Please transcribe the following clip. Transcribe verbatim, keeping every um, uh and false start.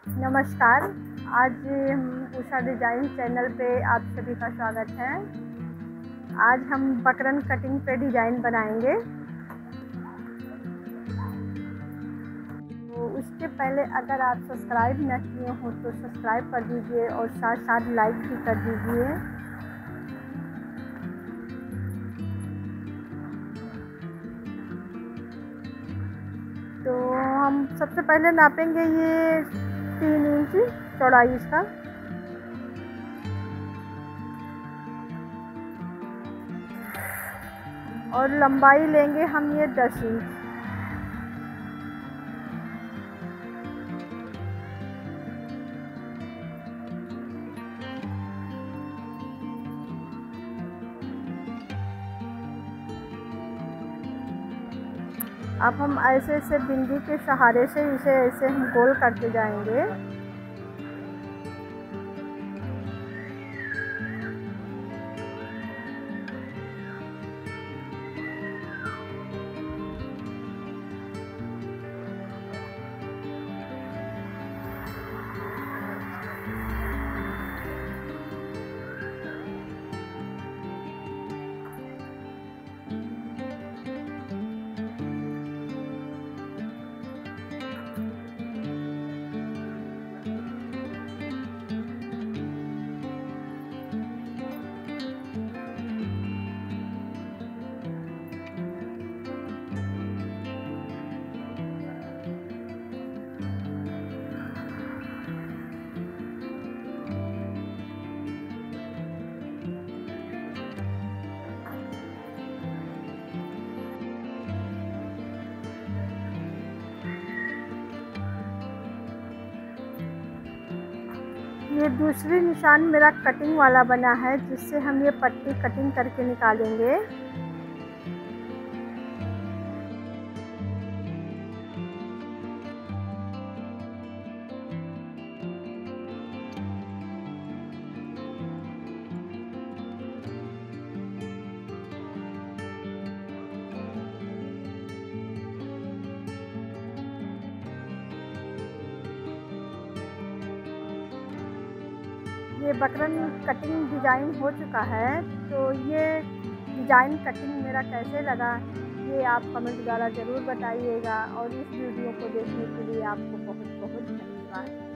नमस्कार। आज हम उषा डिज़ाइन चैनल पे आप सभी का स्वागत है। आज हम बकरम कटिंग पे डिज़ाइन बनाएंगे। तो उसके पहले अगर आप सब्सक्राइब न किए हो तो सब्सक्राइब कर दीजिए और साथ साथ लाइक भी कर दीजिए। तो हम सबसे पहले नापेंगे ये तीन इंच चौड़ाई इसका, और लंबाई लेंगे हम ये दस इंच। अब हम ऐसे ऐसे बिंदी के सहारे से इसे ऐसे हम गोल करते जाएंगे। ये दूसरी निशान मेरा कटिंग वाला बना है, जिससे हम ये पट्टी कटिंग करके निकालेंगे। ये बकरम कटिंग डिज़ाइन हो चुका है। तो ये डिज़ाइन कटिंग मेरा कैसे लगा ये आप कमेंट द्वारा ज़रूर बताइएगा, और इस वीडियो को देखने के लिए आपको बहुत बहुत धन्यवाद।